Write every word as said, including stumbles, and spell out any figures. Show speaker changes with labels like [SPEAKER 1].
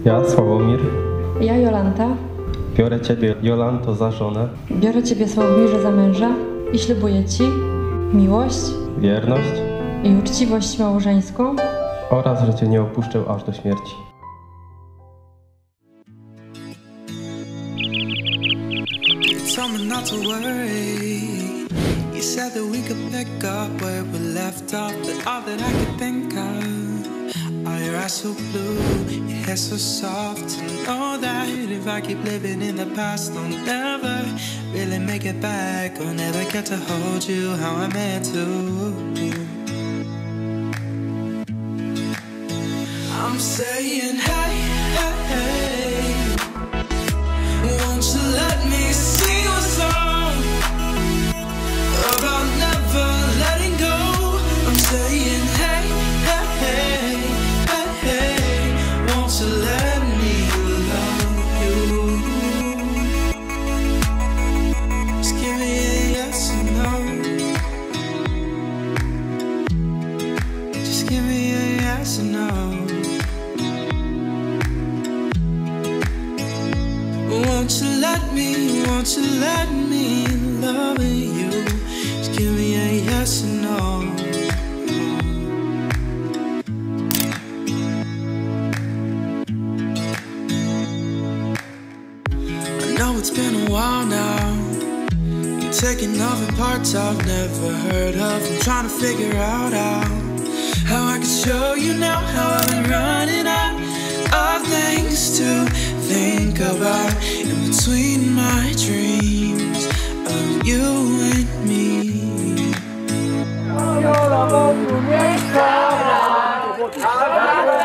[SPEAKER 1] Ja, Sławomir,
[SPEAKER 2] Ja, Jolanta,
[SPEAKER 1] biorę Ciebie, Jolanto, za żonę,
[SPEAKER 2] biorę Ciebie, Sławomirze, za męża i ślubuję Ci miłość
[SPEAKER 1] wierność
[SPEAKER 2] i uczciwość małżeńską
[SPEAKER 1] oraz, że Cię nie opuszczę aż do śmierci.
[SPEAKER 3] Told me not to worry. You said that we could pick up where we left off, but all that I could think of are your eyes so blue, your hair so soft. To know that if I keep living in the past, I'll never really make it back. I'll never get to hold you how I meant to. I'm saying hey, hey, hey. Won't you let me sing a song about never letting go? I'm saying hey, hey, hey, hey, hey. Won't you let me love you? Just give me a yes or no. Just give me a yes or no. Won't you let me, won't you let me love you? Just give me a yes or no. I know it's been a while now. You're taking off in parts I've never heard of. I'm trying to figure out how, how I can show you now how I've been running out of things to think about in between my dreams of you and me.
[SPEAKER 4] Viola wokół miejsca,